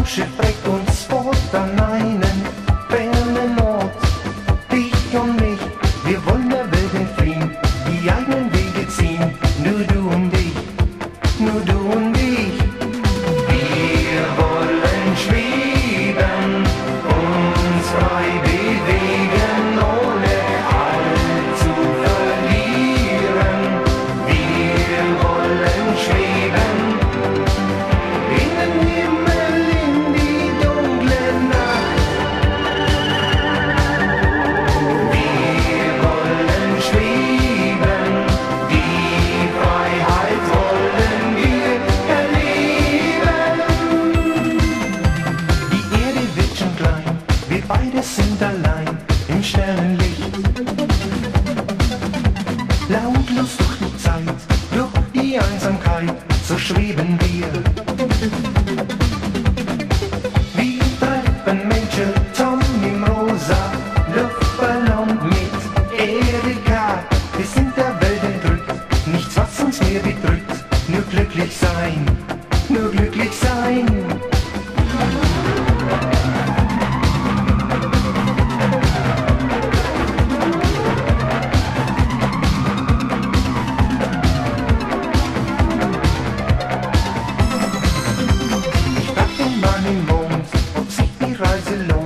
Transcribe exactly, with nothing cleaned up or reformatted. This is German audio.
Raumschiff bringt uns fort an einen fernen Ort. Dich und mich, wir wollen der Welt entfliehen, die eigenen Wege ziehen, nur du und ich, nur du und ich. Wir wollen schweben, uns frei bewegen, ohne Halt zu verlieren. Wir wollen schweben, in den Himmel, in die dunkle Nacht. Wir wollen schweben, die Freiheit wollen wir erleben. Die Erde wird schon klein, wir beide sind allein im Sternenlicht. Lautlos durch die Zeit, durch die Einsamkeit, so schweben wir. Wie Treppenmädchen, Tom im rosa Luftballon mit Erika. Wir sind der Welt entrückt, nichts was uns mehr bedrückt, nur glücklich sein, nur glücklich sein. Ich frag den Mann im Mond, ob sich die Reise lohnt.